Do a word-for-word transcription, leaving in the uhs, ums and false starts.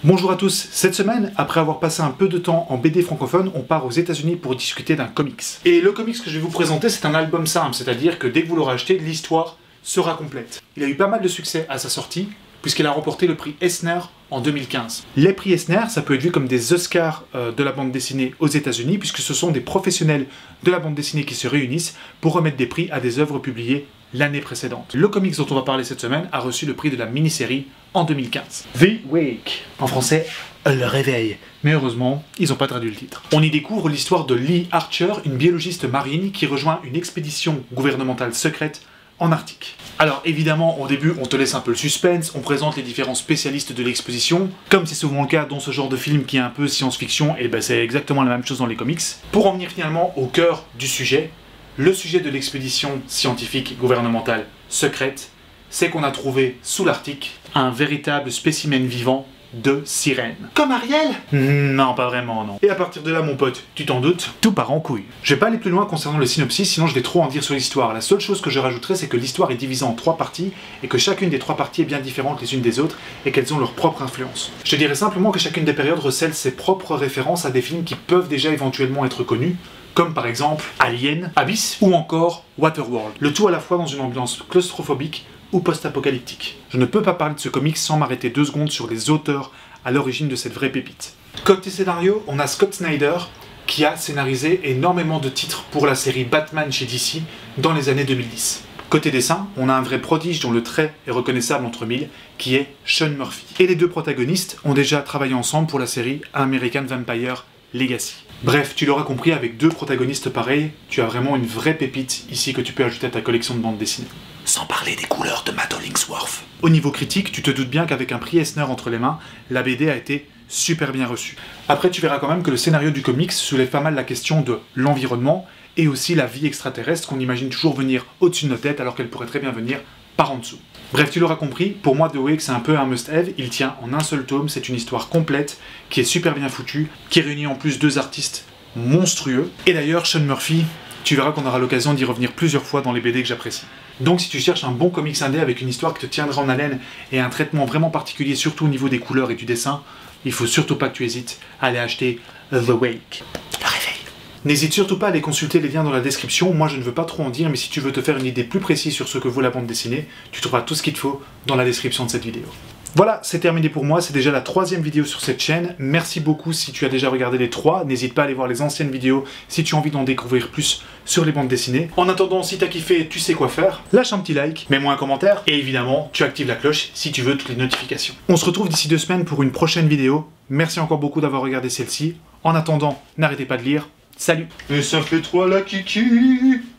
Bonjour à tous, cette semaine, après avoir passé un peu de temps en B D francophone, on part aux États-Unis pour discuter d'un comics. Et le comics que je vais vous présenter, c'est un album simple, c'est-à-dire que dès que vous l'aurez acheté, l'histoire sera complète. Il a eu pas mal de succès à sa sortie, puisqu'il a remporté le prix Eisner en deux mille quinze. Les prix Eisner, ça peut être vu comme des Oscars euh, de la bande dessinée aux États-Unis, puisque ce sont des professionnels de la bande dessinée qui se réunissent pour remettre des prix à des œuvres publiées l'année précédente. Le comics dont on va parler cette semaine a reçu le prix de la mini-série en deux mille quinze. The Wake. En français, Le Réveil. Mais heureusement, ils n'ont pas traduit le titre. On y découvre l'histoire de Lee Archer, une biologiste marine qui rejoint une expédition gouvernementale secrète en Arctique. Alors évidemment, au début, on te laisse un peu le suspense, on présente les différents spécialistes de l'exposition, comme c'est souvent le cas dans ce genre de film qui est un peu science-fiction, et ben c'est exactement la même chose dans les comics. Pour en venir finalement au cœur du sujet, le sujet de l'expédition scientifique gouvernementale secrète, c'est qu'on a trouvé sous l'Arctique un véritable spécimen vivant de sirène. Comme Ariel? Non, pas vraiment, non. Et à partir de là, mon pote, tu t'en doutes, tout part en couille. Je vais pas aller plus loin concernant le synopsis, sinon je vais trop en dire sur l'histoire. La seule chose que je rajouterai, c'est que l'histoire est divisée en trois parties, et que chacune des trois parties est bien différente les unes des autres, et qu'elles ont leur propre influence. Je te dirais simplement que chacune des périodes recèle ses propres références à des films qui peuvent déjà éventuellement être connus, comme par exemple Alien, Abyss, ou encore Waterworld. Le tout à la fois dans une ambiance claustrophobique ou post-apocalyptique. Je ne peux pas parler de ce comics sans m'arrêter deux secondes sur les auteurs à l'origine de cette vraie pépite. Côté scénario, on a Scott Snyder qui a scénarisé énormément de titres pour la série Batman chez D C dans les années deux mille dix. Côté dessin, on a un vrai prodige dont le trait est reconnaissable entre mille, qui est Sean Murphy. Et les deux protagonistes ont déjà travaillé ensemble pour la série American Vampire Legacy. Bref, tu l'auras compris, avec deux protagonistes pareils, tu as vraiment une vraie pépite ici que tu peux ajouter à ta collection de bandes dessinées. Sans parler des couleurs de Matt Hollingsworth. Au niveau critique, tu te doutes bien qu'avec un prix Eisner entre les mains, la B D a été super bien reçue. Après, tu verras quand même que le scénario du comics soulève pas mal la question de l'environnement et aussi la vie extraterrestre qu'on imagine toujours venir au-dessus de nos têtes alors qu'elle pourrait très bien venir par en dessous. Bref, tu l'auras compris, pour moi The Wake c'est un peu un must-have, il tient en un seul tome, c'est une histoire complète, qui est super bien foutue, qui réunit en plus deux artistes monstrueux. Et d'ailleurs, Sean Murphy, tu verras qu'on aura l'occasion d'y revenir plusieurs fois dans les B D que j'apprécie. Donc si tu cherches un bon comics indé avec une histoire qui te tiendra en haleine et un traitement vraiment particulier, surtout au niveau des couleurs et du dessin, il faut surtout pas que tu hésites à aller acheter The Wake. Le Réveil. N'hésite surtout pas à aller consulter les liens dans la description, moi je ne veux pas trop en dire, mais si tu veux te faire une idée plus précise sur ce que vaut la bande dessinée, tu trouveras tout ce qu'il te faut dans la description de cette vidéo. Voilà, c'est terminé pour moi, c'est déjà la troisième vidéo sur cette chaîne. Merci beaucoup si tu as déjà regardé les trois, n'hésite pas à aller voir les anciennes vidéos si tu as envie d'en découvrir plus sur les bandes dessinées. En attendant, si t'as kiffé, tu sais quoi faire, lâche un petit like, mets-moi un commentaire, et évidemment, tu actives la cloche si tu veux toutes les notifications. On se retrouve d'ici deux semaines pour une prochaine vidéo. Merci encore beaucoup d'avoir regardé celle-ci. En attendant, n'arrêtez pas de lire. Salut! Et ça fait trois la kiki.